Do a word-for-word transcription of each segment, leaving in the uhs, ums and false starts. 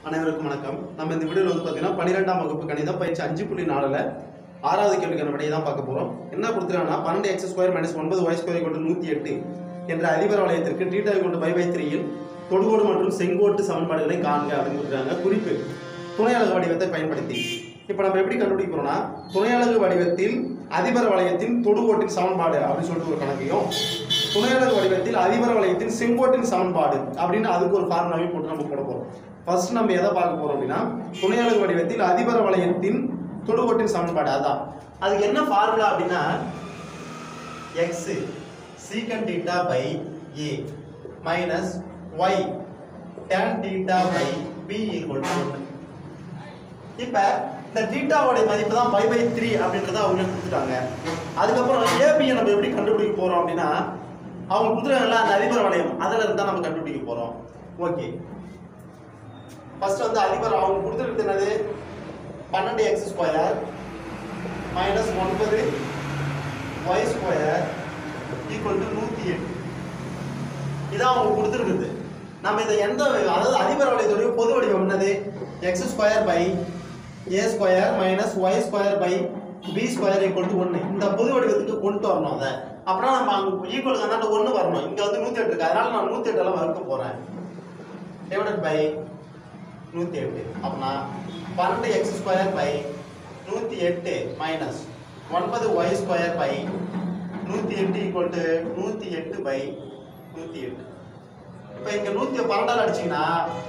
அனைவருக்கும் வணக்கம். நம்ம இந்த வீடியோவில் வந்து பார்த்தீங்கன்னா பன்னிரெண்டாம் வகுப்பு கணிதம் பயிற்சி அஞ்சு புள்ளி நாலுல ஆறாவது கேள்விக்கான விடையை தான் பார்க்க போகிறோம். என்ன கொடுத்துருக்காங்கன்னா பன்னெண்டு எக்ஸ் ஸ்கொயர் மைனஸ் ஒன்பது ஒய் ஸ்கொயர் கொண்டு நூற்றி எட்டு என்ற அதிபர வளையத்திற்கு டீட்டா கொண்டு பை பை த்ரீயில் தொடுகோடு மற்றும் செங்கோட்டு சமன்பாடுகளை காண்க அப்படின்னு கொடுத்துருக்காங்க. குறிப்பு துணையலகு வடிவத்தை பயன்படுத்தி. இப்போ நம்ம எப்படி கண்டுபிடிக்க போறோம்னா துணையலகு வடிவத்தில் அதிபர வளையத்தின் தொடுகோட்டின் சமன்பாடு அப்படின்னு சொல்லிட்டு ஒரு கணக்கையும், துணையலகு வடிவத்தில் அதிபர வளையத்தின் செங்கோட்டின் சமன்பாடு அப்படின்னு அதுக்கு ஒரு ஃபார்முலாவையும் போட்டு நம்ம போட போறோம். ஃபர்ஸ்ட் நம்ம எதை பார்க்க போறோம் அப்படின்னா துணையலகு வடிவத்தில் அதிபர வளையத்தின் தொடுகோட்டின் சமன்பாடு. அதான் அதுக்கு என்ன ஃபார்முலா அப்படின்னா X secant theta by A minus Y tan theta by B equal to ஒன்று. இப்போ இந்த தீட்டாவோட மதிப்பு தான் பை பை த்ரீ அப்படின்றத அவங்க கொடுத்துட்டாங்க. அதுக்கப்புறம் ஏபியை நம்ம எப்படி கண்டுபிடிக்க போறோம் அப்படின்னா அவங்க கொடுத்துருக்காங்கல்ல அந்த அதிபர வளையம் அதில் இருந்தால் நம்ம கண்டுபிடிக்க போறோம். ஓகே, ஃபர்ஸ்ட் வந்து அதிபர் அவங்க கொடுத்துருக்கு என்னது பன்னெண்டு எக்ஸ் ஸ்கொயர் மைனஸ் ஒன்பது ஒய் ஸ்கொயர் ஈக்குவல் டு நூற்றி எட்டு. இதான் அவங்க கொடுத்துருக்குது. நம்ம இதை எந்த அதாவது அதிபர் வளையத்துடைய பொது வடிவம் என்னது X square by A square minus Y square by B square equal to ஒன்று. இந்த பொது வடிவத்துக்கு கொண்டு வரணும். அதை அப்புறம் நம்ம அங்கே ஈக்குவல் அதனால ஒன்று வரணும். இங்கே வந்து நூற்றி எட்டு இருக்கு, அதனால நான் நூற்றி எட்டெல்லாம் வகுக்க போகிறேன். டிவைடட் பை நூற்றி எட்டு. அப்படின்னா பன்னெண்டு எக்ஸ் ஸ்கொயர் பை நூற்றி எட்டு மைனஸ் ஒன்பது ஒய் ஸ்கொயர் பை நூற்றி எட்டு ஈக்குவல் டு நூற்றி எட்டு பை நூற்றி எட்டு. இப்போ இங்கே நூற்றி பன்னெண்டால் அடிச்சிங்கன்னா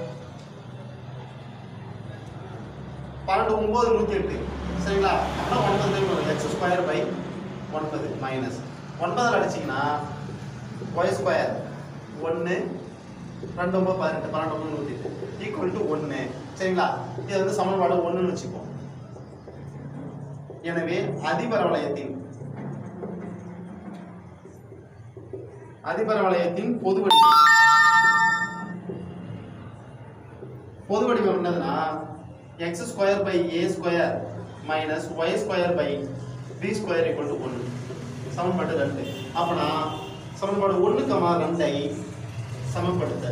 பன்னெண்டு ஒம்பது நூற்றி எட்டு சரிங்களா? அப்படின்னா ஒன்பது எக்ஸ் ஸ்கொயர் பை ஒன்பது மைனஸ் ஒன்பதில் அடிச்சிங்கன்னா ஒய் ஸ்கொயர் ஒன்று ரெண்டு ஒம்பது பதினெட்டு பன்னெண்டு ஒம்பது நூற்றி எட்டு ஈக்குவல் டு ஒன்று சரிங்களா? இது வந்து சமன்பாடு ஒன்றுன்னு வச்சுப்போம். எனவே அதிபர வளையத்தின் அதிபர வளையத்தின் பொது வடிவம் பொது வடிவம் என்னதுன்னா X square by A square minus Y square by B square equal to ஒன்று. சமன்பாடு ரெண்டு. அப்பனா சமன்பாடு ஒன்று கமா ரெண்டை சமப்படுத்த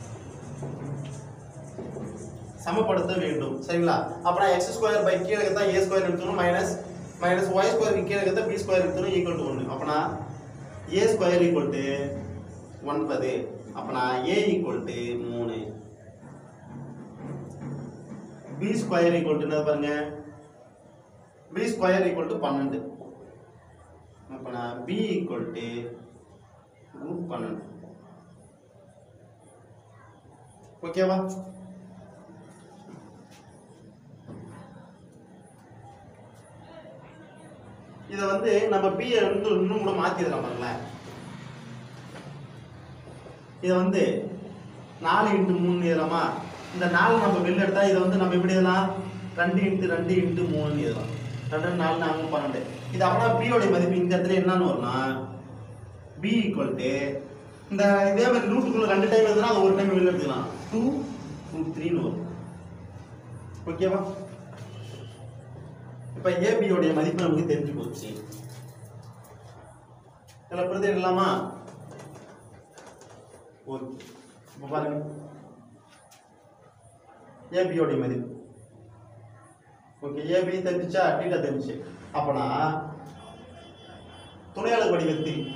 சமப்படுத்த வேண்டும் சரிங்களா? அப்புறம் எக்ஸ் ஸ்கொயர் பை கீழே தான் ஏ ஸ்கொயர் எடுத்துக்கணும் மைனஸ் மைனஸ் ஒய் ஸ்கொயர் கீழே தான் பி ஸ்கொயர் எடுத்துக்கணும் ஈக்குவல் டு ஒன்று. அப்பனா ஏ ஸ்கொயர் ஈக்குவல் டு ஒன்பது. அப்பனா ஏ ஈக்குவல் டு மூணு, பி ஸ்கொயர் ஈக்குவல் டு என்ன பாருங்க பி ஸ்கொயர் ஈக்குவல் டு பன்னெண்டு. அப்பனா பி ஈக்குவல் டு ரூட் பன்னெண்டு. ஓகேவா? இதை வந்து நம்ம பி வந்து இன்னும் கூட மாத்திடலாம் பாருங்களேன். இதை வந்து நாலு இன்ட்டு மூணு எழுதலாமா? இந்த நாலு நம்ம வெளில எடுத்தா இதை வந்து நம்ம எப்படி எழுதலாம் ரெண்டு இன்ட்டு ரெண்டு இன்ட்டு மூணுன்னு எழுதலாம். ரெண்டு நாலு நாலு பன்னெண்டு. இது அப்படின்னா பியோடைய மதிப்பு இந்த இடத்துல என்னன்னு வரும்னா பி ஈக்குவல் டு இந்த இதே மாதிரி ரூட்டுக்குள்ள ரெண்டு டைம் எழுதுனா அது ஒரு டைம் வெளில எடுத்துக்கலாம் டூ ரூட் த்ரீன்னு வரும். ஓகேவா? இப்போ ஏபியோடைய மதிப்பு நமக்கு தெரிஞ்சு போச்சு. இதில் பிரதி இல்லாமா? ஓகே, இப்போ பாருங்க ஏபியோடைய மதிப்பு. ஓகே, ஏபி தெரிஞ்சிச்சா டீட்டா தெரிஞ்சிச்சு. அப்பனா துணையலகு வடிவத்தில்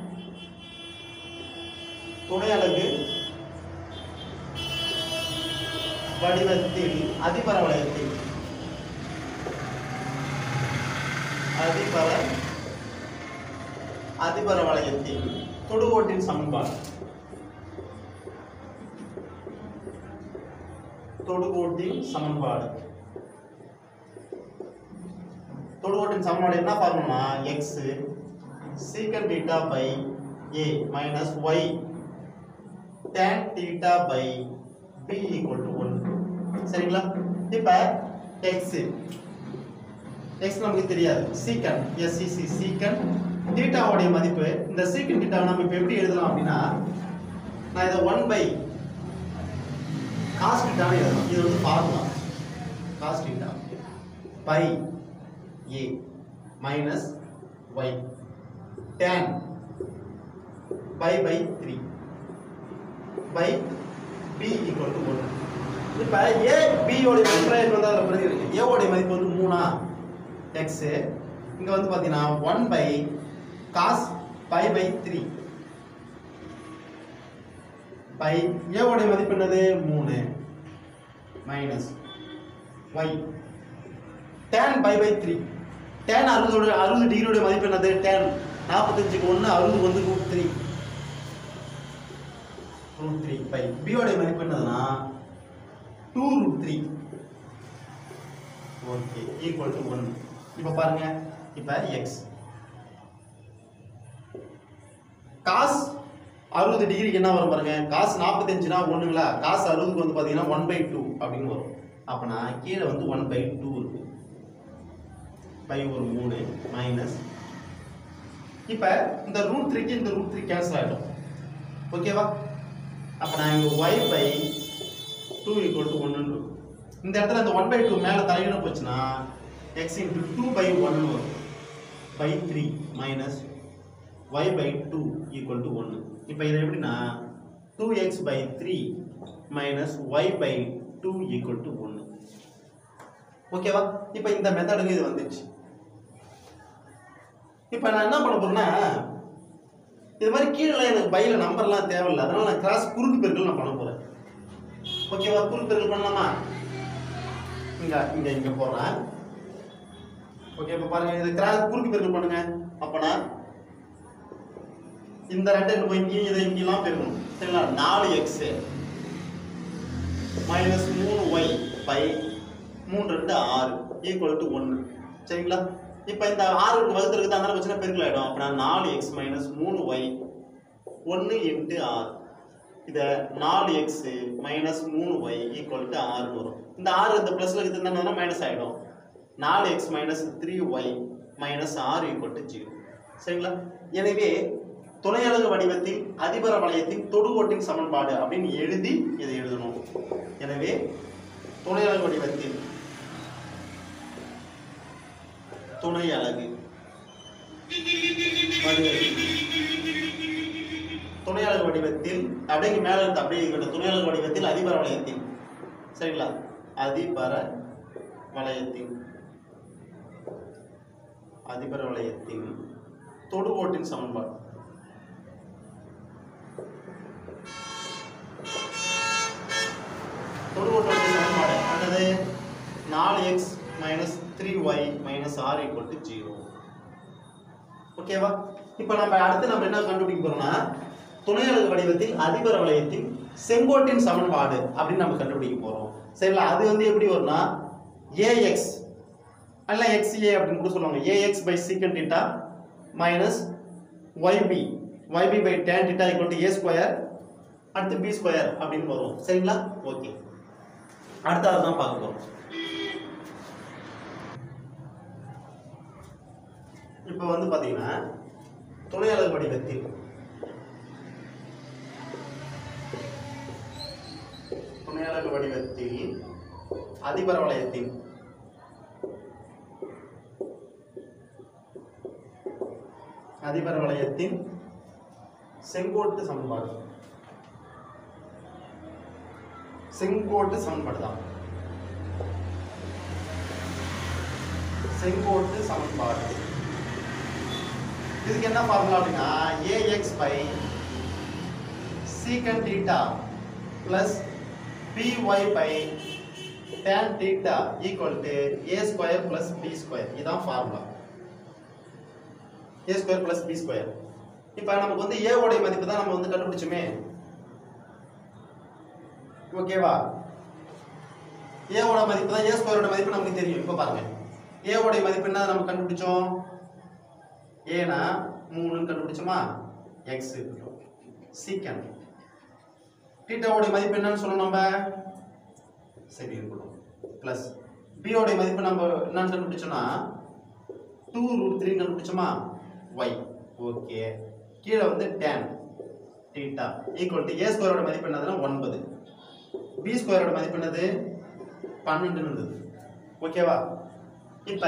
துணையலகு வடிவத்தில் அதிபர வளையத்தில் அதிபர அதிபர வளையத்தில் தொடுகோட்டின் சமன்பாடு தொடுகோட்டின் சமன்பாடு தொடுகோட்டின் சமன்பாடு என்ன formula X secant theta by A minus Y tan theta by B equal to ஒன்று சரிங்களா? இப்போ எக்ஸ் எக்ஸ் நமக்கு தெரியாது, சீக்கன் எஸ்சிசி சீக்கன் தீட்டாவுடைய மதிப்பு. இந்த சீக்கன் தீட்டாவை நம்ம இப்போ எப்படி எழுதலாம் அப்படின்னா நான் இதை ஒன் பை காஸ் தீட்டாவை எழுதலாம். இது வந்து formula cos theta by A minus Y tan pi by three by b equal to one. இப்போ ஏ பி உடைய மதிப்பு வந்து அதில் பிரதி இருக்கு. ஏ உடைய மதிப்பு வந்து மூணா எக்ஸ், இங்க வந்து பாத்தீங்கன்னா one by cos pi by three by a உடைய மதிப்பு என்னது மூணு minus Y tan pi by three. Tan அறுபதோட அறுபது டிகிரியோட மதிப்பு என்னது டேன் நாற்பத்தஞ்சுக்கு ஒன்று அறுபது வந்து root three root three by பியோடைய மதிப்பு என்னதுன்னா two root three. Okay equal to one. இப்போ பாருங்க, இப்போ எக்ஸ் காஸ் அறுபது டிகிரிக்கு என்ன வரும் பாருங்க, காஸ் நாற்பத்தஞ்சுனா ஒண்ணுங்களா, காஸ் அறுபதுக்கு வந்து பாத்தீங்கன்னா ஒன் பை டூ அப்படின்னு வரும். அப்பனா கீழே வந்து ஒன் பை டூ இருக்கு பை ஒரு மூணு மைனஸ். இப்போ இந்த ரூட் த்ரீக்கு இந்த ரூட் த்ரீ கேன்சல் ஆகிடும். ஓகேவா? அப்போ நான் இங்கே y by two equal to ஒன்று. இந்த இடத்துல இந்த ஒன் பை டூ மேலே தலையிட போச்சுன்னா x into two by one வரும் by three minus y by two equal to ஒன்று. இப்போ இது எப்படின்னா two x by three minus y by two equal to ஒன்று. ஓகேவா? இப்போ இந்த மெத்தடுக்கு இது வந்துச்சு. இப்போ நான் என்ன பண்ண போறேன்னா, இது மாதிரி கீழே எனக்கு பையில நம்பர்லாம் தேவையில்லை, அதனால நான் கிராஸ் குறுக்கு பெருக்கல் நான் பண்ண போறேன். ஓகேவா? குறுக்கு பெருக்கல் பண்ணலாமா? இங்க இங்க இங்க போறேன். ஓகே, இப்போ பாருங்க, இது கிராஸ் குறுக்கு பெருக்கல் பண்ணுங்க. அப்பனா இந்த ரெண்டு போய் இங்கே இதை இங்கெல்லாம் பெருக்கணும். சரிங்களா? நாலு எக்ஸ் மைனஸ் மூணு ஒய் பை மூணு ரெண்டு ஆறு ஈக்குவல் டு ஒன்று. சரிங்களா? இப்போ இந்த ஆறுக்கு வகுத்து இருக்குது, அதனால வச்சுன்னா பெருக்கல் ஆகிடும். அப்படின்னா நாலு எக்ஸ் மைனஸ் மூணு ஒய் ஒன்று இன்ட்டு ஆறு. இதை நாலு எக்ஸ் மைனஸ் மூணு ஒய் ஈக்குவல் டு ஆறுன்னு வரும். இந்த ஆறு இந்த ப்ளஸில் இருக்குதுன்னா மைனஸ் ஆகிடும். நாலு x minus three y minus ஆறு ஈக்குவல் டு ஜீரோ. சரிங்களா? எனவே துணையலகு வடிவத்தில் அதிபர வளையத்தின் தொடுகோட்டின் சமன்பாடு அப்படின்னு எழுதி இதை எழுதணும். எனவே துணையலகு வடிவத்தில் துணை அலகு துணை அலகு வடிவத்தில் அப்படியே மேல இருந்து அப்படியே துணை அலகு வடிவத்தில் அதிபர வளையத்தின், சரிங்களா, அதிபர வளையத்தின் அதிபர வளையத்தின் தொடுகோட்டின் சமன்பாடு. தொடுகோட்டின் சமன்பாடு அல்லது நாலு x minus three y minus r equal to zero. ஓகேவா? இப்போ நம்ம அடுத்து நம்ம என்ன கண்டுபிடிக்க போறோம்னா, துணையலகு வடிவத்தில் அதிபர வளையத்தின் செங்கோட்டின் சமன்பாடு அப்படின்னு நம்ம கண்டுபிடிக்க போறோம். சரிங்களா? அது வந்து எப்படி வரும்னா ஏஎக்ஸ் அல்ல எக்ஸ்ஏ அப்படின்னு கூட சொல்லுவாங்க. A x by sec theta minus y b y b by tan theta equal to a square அடுத்து பி ஸ்கொயர் அப்படின்னு வரும். சரிங்களா? ஓகே, அடுத்த அதுதான் பார்க்க போறோம். இப்போ வந்து பாத்தீங்கன்னா துணையலகு வடிவத்தில் துணையலகு வடிவத்தில் அதிபர வளையத்தின் அதிபர வளையத்தின் செங்கோட்டு சமன்பாடு செங்கோட்டு சமன்பாடு தான் செங்கோட்டு சமன்பாடு. இதுக்கு என்ன ஃபார்முலா அப்படின்னா ax by secant theta plus by by tan theta equal to a square plus b square. இதான் formula. a square plus b square. இப்போ நமக்கு வந்து a உடைய மதிப்பு தான் நம்ம வந்து கண்டுபிடிச்சோமே. ஓகேவா? a உடைய மதிப்பு தான் a square உடைய மதிப்பு நமக்கு தெரியும். இப்போ பாருங்க, a உடைய மதிப்பு என்ன நம்ம கண்டுபிடிச்சோம்? ஏனா மூணுன்னு கண்டுபிடிச்சோமா? x சீக்கண்ட் தீட்டா உடைய மதிப்பு என்னன்னு சொல்லணும் நம்ம. சரி இருக்கணும். பிளஸ் b உடைய மதிப்பு நம்ம என்னன்னு கண்டுபிடிச்சோம்னா டூ ரூட் த்ரீ கண்டுபிடிச்சோமா? y. ஓகே, கீழே வந்து tan theta equal to a ஸ்கொயரோட மதிப்பு என்னதுன்னா ஒன்பது, b ஸ்கொயரோட மதிப்பு என்னது பன்னெண்டு இருந்தது. ஓகேவா? இப்போ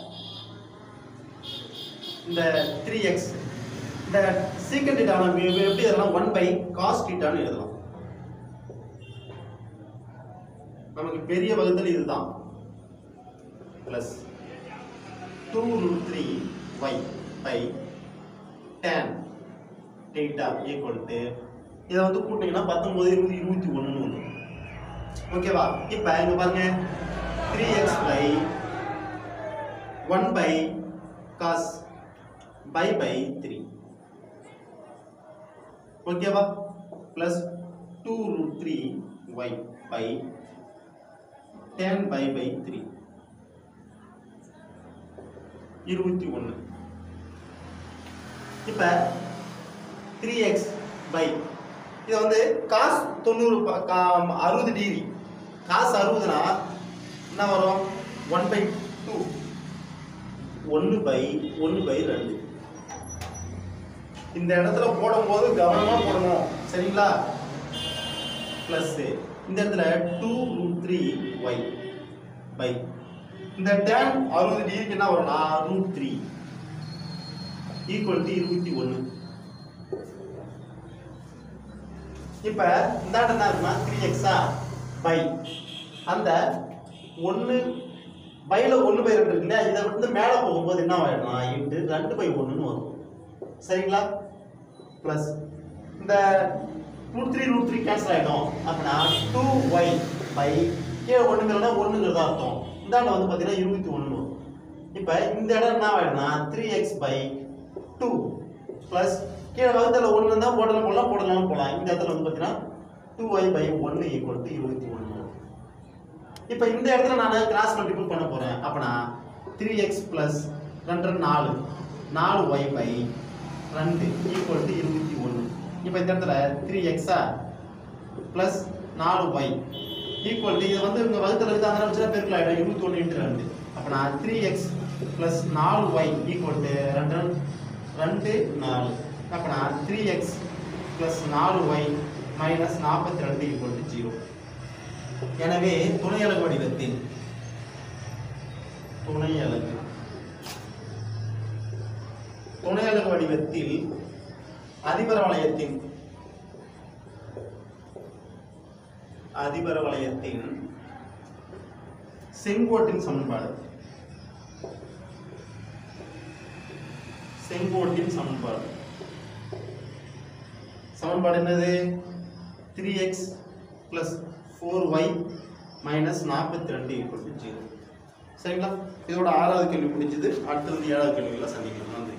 இந்த த்ரீ எக்ஸ் இந்த சீக்கண்ட் தீட்டா நம்ம எப்படி எழுதலாம்? ஒன் பை காஸ் தீட்டான்னு எழுதலாம். நமக்கு பெரிய வகுத்தல் இதுதான். Plus two root three y by tan theta equal to இதை வந்து கூட்டிங்கன்னா பத்தொன்பது இருபது இருபத்தி ஒன்று வந்து ஓகேவா. இப்போ இங்க பாருங்க three x by one by cos pi by three ஓகேவா. Plus two root three y by tan pi by three இருபத்தி ஒன்று. இப்போ த்ரீ எக்ஸ் பை இது வந்து காஸ் தொண்ணூறு அறுபது டிகிரி காசு அறுபதுனா என்ன வரும் ஒன் பை டூ ஒன்று பை ஒன்று பை ரெண்டு. இந்த இடத்துல போடும்போது கவனமாக போடணும் சரிங்களா. பிளஸ் இந்த இடத்துல two root three y by இந்த டேன் அறுபது டிகிரிக்கு என்ன வரும்னா ரூட் த்ரீ ஈக்குவல் டு இருபத்தி ஒன்று. இப்ப இந்த இடம் என்ன இருக்குன்னா த்ரீ எக்ஸா பை அந்த ஒன்று பைல ஒன்று பை ரெண்டு இருக்கு இல்லையா, இதை விட்டு மேலே போகும்போது என்ன ஆயிடும்னா இன்ட்டு ரெண்டு பை ஒன்றுன்னு வரும் சரிங்களா. பிளஸ் இந்த root three root three cancel ஆகிடும். அப்படின்னா டூ ஒய் பை கீழே ஒன்றுங்கிறதா ஒன்றுங்கிறதா அர்த்தம். இந்த இடம் வந்து பார்த்தீங்கன்னா இருபத்தி ஒன்று வரும். இப்போ இந்த இடம் என்ன ஆகிடும்னா three x by two plus கீழே வகுத்தில் ஒன்று இருந்தால் போடலாம் போடலாம் போடலாம் போகலாம். இந்த இடத்துல வந்து பார்த்தீங்கன்னா டூ ஒய் பை ஒன்று ஈக்குவல் டு இருபத்தி ஒன்று. இப்போ இந்த இடத்துல நான் கிராஸ் மல்டிபிள் பண்ண போகிறேன். அப்போனா த்ரீ எக்ஸ் ப்ளஸ் ரெண்டு நாலு நாலு ஒய் பை ரெண்டு ஈக்குவல் டு இருபத்தி ஒன்று. இப்போ இந்த இடத்துல த்ரீ எக்ஸா ப்ளஸ் நாலு ஒய் ஈக்குவல் டு இது வந்து உங்கள் வகுத்தில் இருக்குது அதனால் வச்சுனா பெருக்கல் ஆகிடும் இருபத்தி ஒன்று இன்ட்டு ரெண்டு. அப்போனா த்ரீ எக்ஸ் ப்ளஸ் நாலு ஒய் ஈக்குவல் டு ரெண்டு ரெண்டு நாலு. அப்போனா த்ரீ எக்ஸ் ப்ளஸ் நாலு ஒய் மைனஸ் நாற்பத்தி ரெண்டு ஈக்குவல் டு ஜீரோ. எனவே துணை அலகு வடிவத்தில் துணை அலகு துணை அலகு வடிவத்தில் அதிபர வளையத்தின் அதிபர வளையத்தின் செங்கோட்டின் சமன்பாடு செங்கோட்டின் சமன்பாடு சமன்பாடு என்னது three x plus four y minus நாற்பத்தி ரெண்டு ஈக்குவல் டு ஜீரோ சரிங்களா. இதோட ஆறாவது கேள்வி முடிஞ்சது. அடுத்தது ஏழாவது கேள்விகளை சந்திக்கலாம். நன்றி.